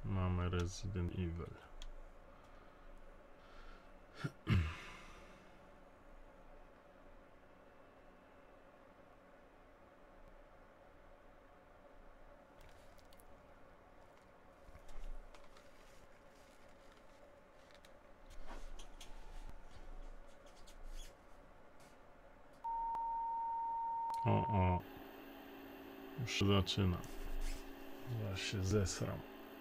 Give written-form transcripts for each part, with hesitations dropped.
Mamy Resident Evil. O, już się zaczyna. Ja się zesram.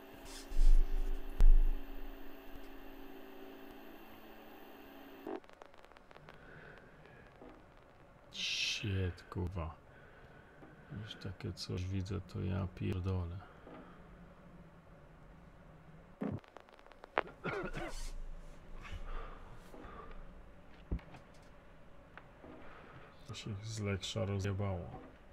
Shit, kurwa. Już takie coś widzę, to ja pierdolę. To się z Leksza rozjebało.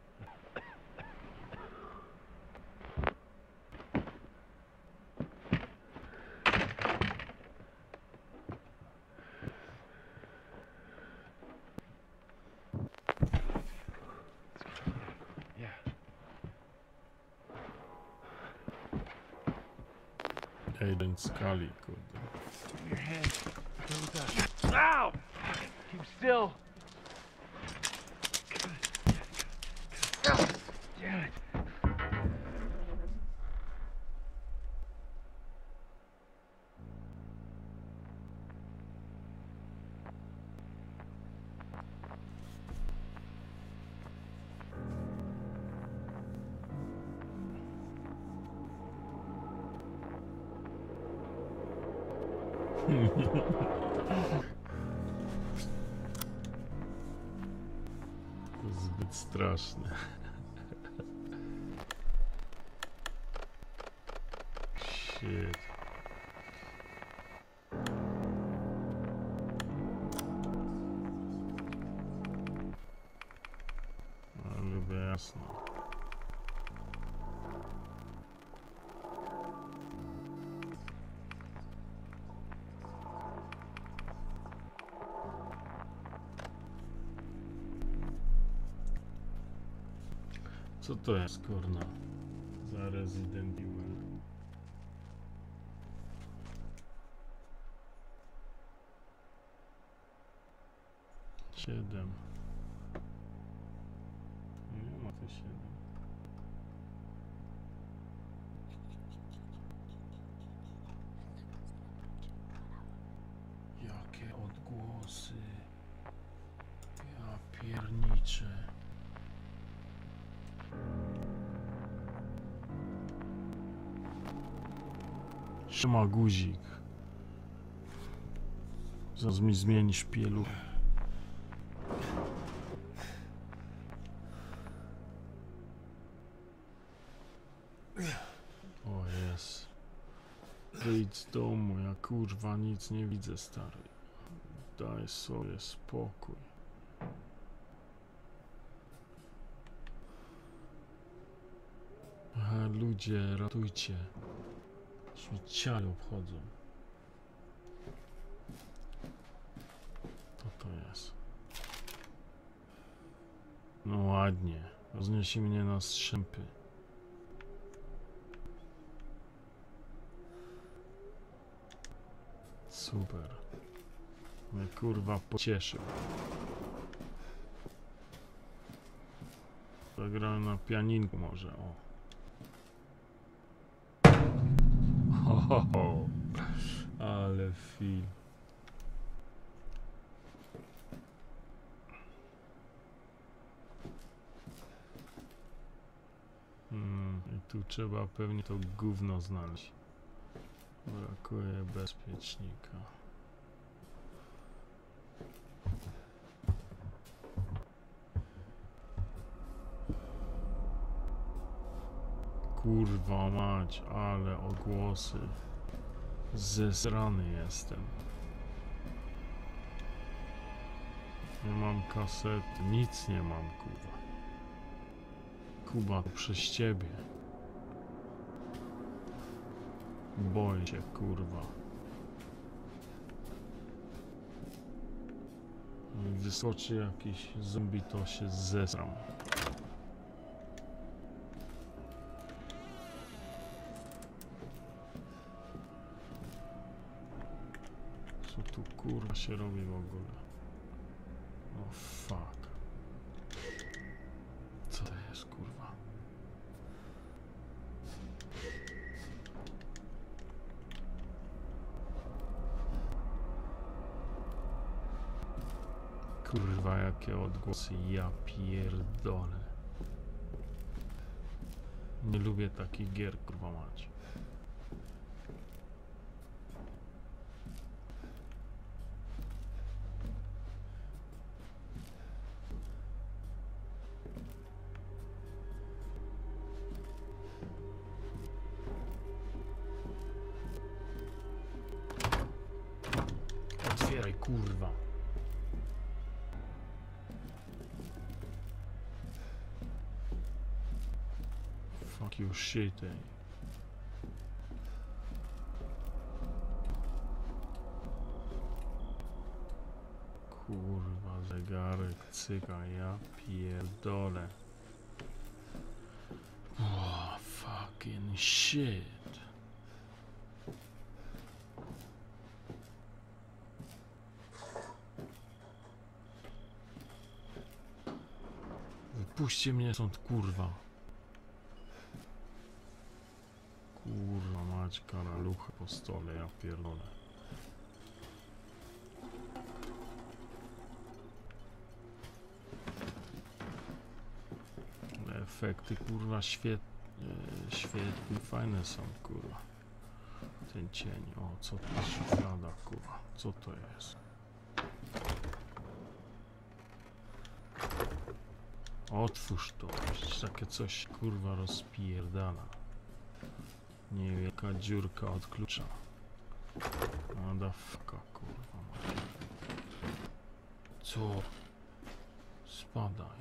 Aiden Scully, kurde. Your head. Ow! Keep still. Damn it. To zbyt straszne. Shit. No, lubię jasno. Co to jest, kurna? Za Resident Evil. Siedem. Nie ma to 7. Jakie odgłosy. Ja pierniczę. Trzyma guzik. Zaraz mi zmienisz pieluch. O jest. Wyjdź z domu, ja kurwa nic nie widzę, stary. Daj sobie spokój. Ludzie, ratujcie. Śmieciary obchodzą. Co to jest? No ładnie. Rozniesie mnie na strzępy. Super. Mnie kurwa pocieszył. Zagrałem na pianinku może, o. Ho, ale film. I tu trzeba pewnie to gówno znaleźć. Brakuje bezpiecznika. Kurwa mać, ale odgłosy. Zesrany jestem. Nie mam kasety, nic nie mam, kurwa. Kuba, przez ciebie. Boję się, kurwa. Wyskoczy jakiś zombie, to się zesram. Co tu kurwa się robi w ogóle? O fuck. Co to jest kurwa? Kurwa jakie odgłosy, ja pierdolę. Nie lubię takich gier, kurwa mać. Otwieraj, kurwa. Fuck you shit, ej. Kurwa, zegarek, cyka, ja pierdolę. Oh, fucking shit. Wypuśćcie mnie stąd, kurwa. Kurwa mać, karalucha po stole, ja pierdolę. Ale efekty, kurwa, świetnie, fajne są, kurwa. Ten cień, o, co to jest szuflada, kurwa, co to jest? Otwórz to, przecież takie coś, kurwa, rozpierdala. Nie wiem, jaka dziurka od klucza. Motherfucka, kurwa. Co? Spadaj.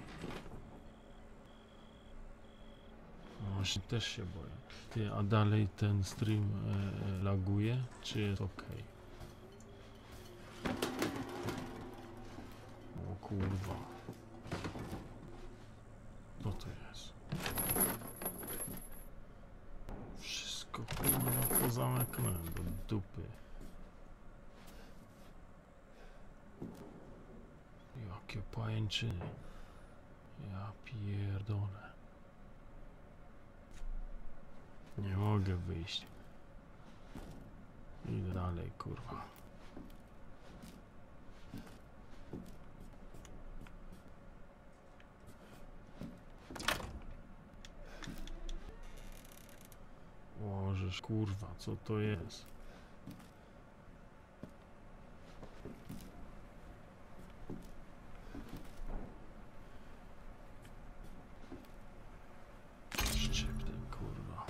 No właśnie też się boję. Ty, a dalej ten stream laguje? Czy jest ok? O kurwa. Co to jest? Wszystko kurwa pozamykane do dupy. Jakie pajęczyny. Ja pierdolę. Nie mogę wyjść. Idę dalej, kurwa. Możesz, kurwa, co to jest? Szczyptem, kurwa.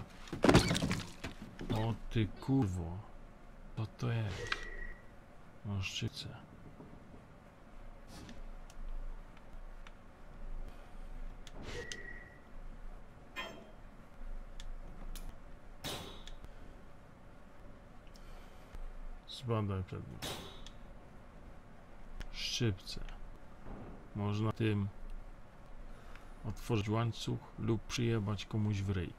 O ty kurwo. Co to jest? No szczypce. Zbadaj przedmiot. Szczypce. Można tym otworzyć łańcuch lub przyjebać komuś w ryj.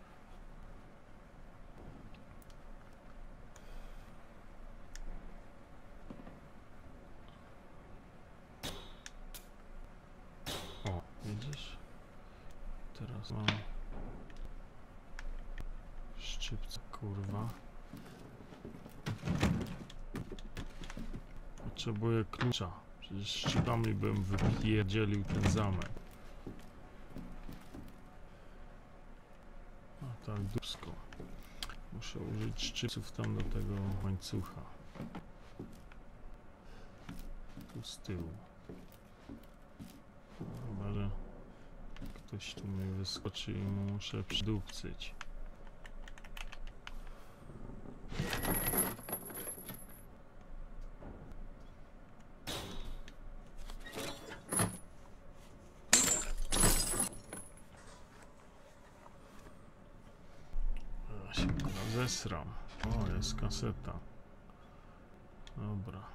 O, widzisz? Teraz mam szczypce, kurwa. Potrzebuję klucza. Przecież szczypami bym wypierdzielił ten zamek. A tak dupsko. Muszę użyć szczypców tam do tego łańcucha. Tu z tyłu. Chyba, że ktoś tu mi wyskoczy i muszę przydupcyć. Zesram. O, jest kaseta. Dobra.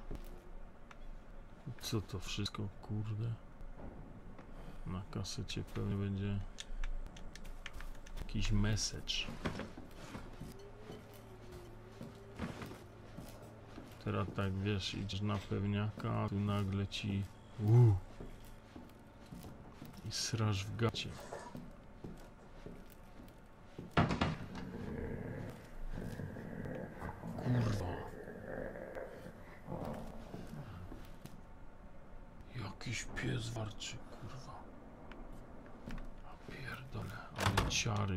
Co to wszystko, kurde? Na kasecie pewnie będzie jakiś message. Teraz tak wiesz, idziesz na pewniaka, a tu nagle ci i srasz w gacie. Kurwa. Jakiś pies warczy, kurwa. A pierdolę, ale ciary.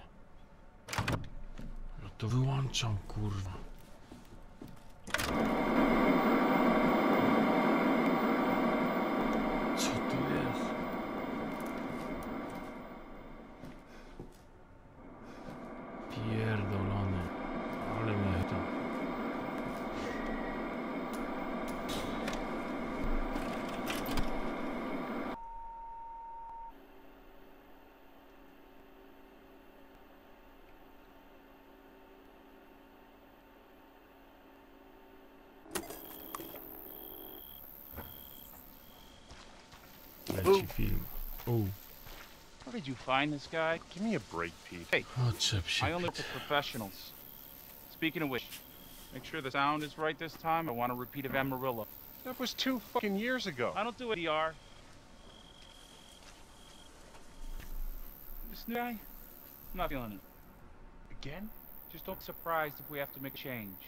Ja to wyłączam, kurwa. Co to jest? Pierdolony. Ale mnie to. Leci film. How did you find this guy? Give me a break, Pete. Hey, Oczep się. I only work with professionals. Speaking of which, make sure the sound is right this time. I want a repeat of Amarillo. That was 2 fucking years ago. I don't do ADR. This new guy? I'm not feeling it. Again? Just don't be surprised if we have to make a change.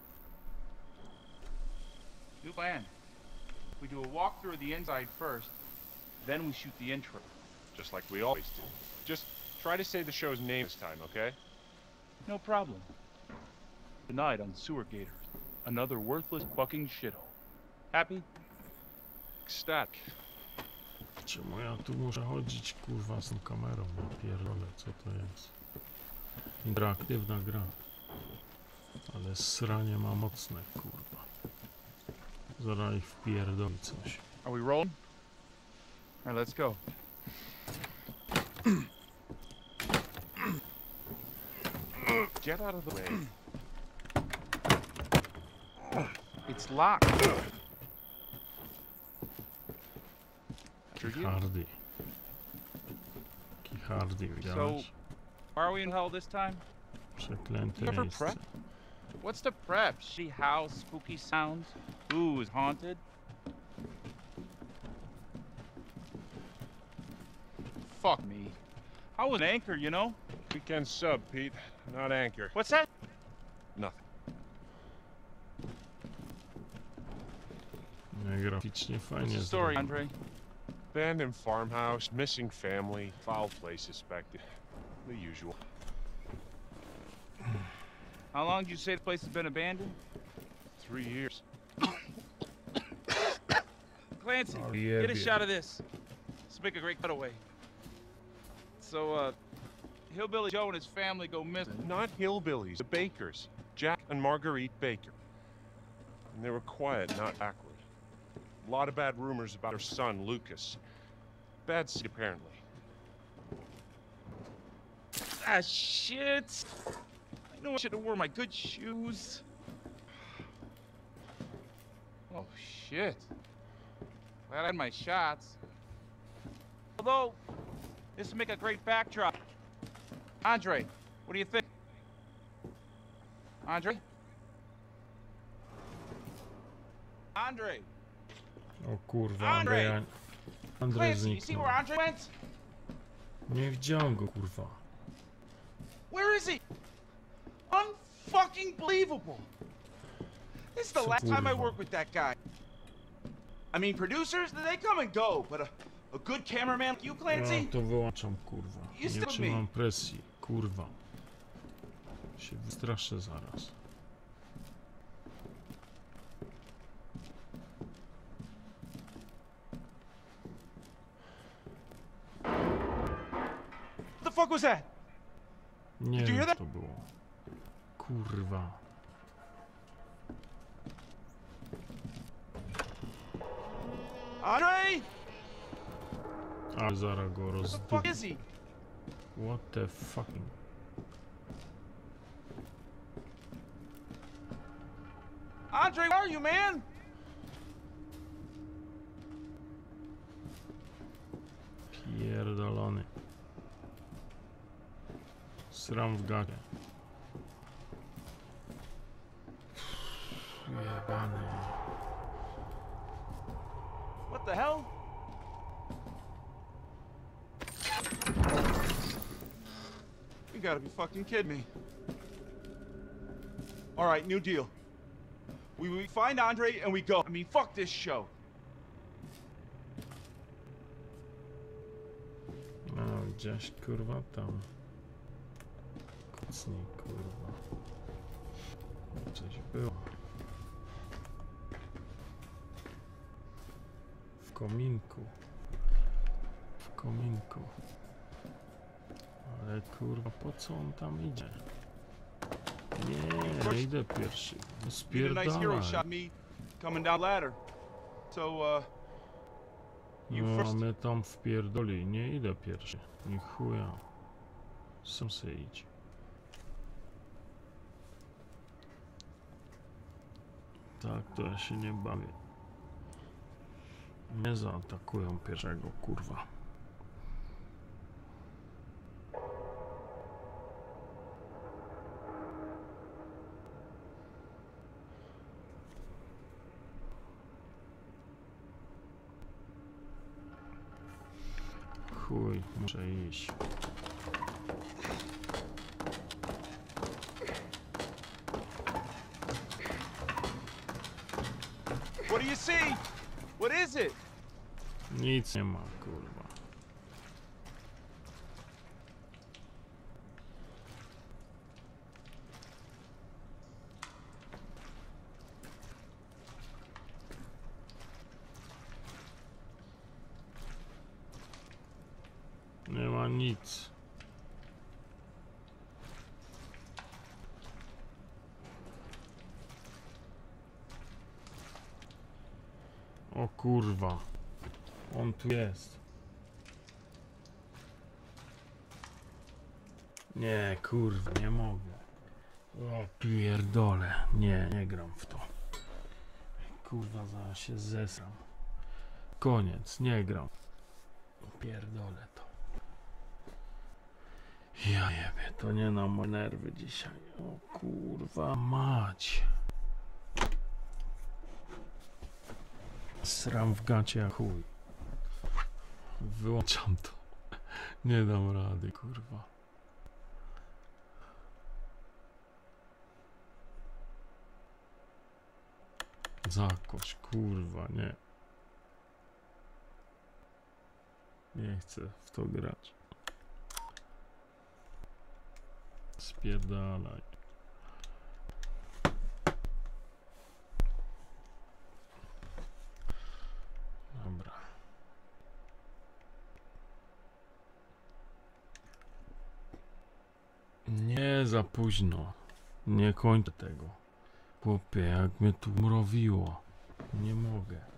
New plan. We do a walkthrough of the inside first, then we shoot the intro. Just like we always do. Just try to say the show's name this time, okay? No problem. Tonight on Sewer Gators, another worthless fucking shithole. Happy? Ecstatic. Czemu ja tu muszę chodzić, kurwa, z tą kamerą? Ja pierdolę, co to jest? Interaktywna gra. Ale sranie ma mocne, kurwa. Zaraz ich wpierdoli coś. Are we rolling? All right, let's go. Get out of the way. It's locked. Hardy. Taki hardy, widziałeś? Why are we in hell this time? Przeklęte Never miejsce. prep? What's the prep? Shitty house, spooky sounds. Ooh, is haunted. Fuck me. I was an anchor, you know? Weekend sub, Pete. Not anchor. What's that? Nothing. No, graficznie What's fajnie the story, zrobione. Andre? Abandoned farmhouse, missing family, foul play suspected. The usual. How long did you say the place has been abandoned? 3 years. Clancy, Oh, yeah, get a yeah. shot of this. Let's make a great cutaway. So, Hillbilly Joe and his family go missing. Not hillbillies, the Bakers. Jack and Marguerite Baker. And they were quiet, not backward. A lot of bad rumors about her son, Lucas. Bad seed, apparently. Ah, shit! I know I should have worn my good shoes. Oh, shit. Glad I had my shots. Although, this would make a great backdrop. Andre, what do you think? Andre? Andre! O kurwa, Andrzej! Andrzej. Andrzej Clancy, you see zniknął. where Andre went? Nie widziałem go, kurwa. Where is he? Unfucking believable. This is the So last time I kurwa. work with that guy. I mean, producers, they come and go, but a good cameraman like you, Ja Clancy? to wyłączam, kurwa. You Nie still trzymam me. presji, kurwa. Się wystraszę zaraz. What the fuck was that? Nie Did you hear wiem, co that? to było. Kurwa. Andre? Ale zaraz go What the rozdupię. fuck is he? What the fucking... Andre, where are you, man? Pierdolony. Sram w gacie. Jebany. gotta be fucking kidding me. All right, new deal. We find Andre and we go. I mean, fuck this show. No, gdzieś kurwa tam. Kucnij kurwa. Coś było. W kominku. W kominku. Ale kurwa, po co on tam idzie? Nie idę pierwszy. No You did a nice hero spierdalaj. shot me coming down ladder. So, you No, first. mnie tam wpierdoli. Nie idę pierwszy. Ni chuja. Sam se idź. Tak, to ja się nie bawię. Nie zaatakują pierwszego, kurwa. Chuj, muszę iść. What do you see? What is it? Nic nie ma, kurwa. Nie ma nic. O kurwa. On tu jest. Nie, kurwa, nie mogę. O pierdolę. Nie gram w to. Kurwa, zaraz się zesram. Koniec, nie gram. Pierdolę to. Ja jebie, to nie na moje nerwy dzisiaj. O kurwa mać. Sram w gacie jak chuj. Wyłączam to. Nie dam rady, kurwa. Zakoś, kurwa, nie. Nie chcę w to grać. Spierdalaj. Dobra. Nie za późno. Nie kończę tego. Chłopie, jak mnie tu mrowiło. Nie mogę.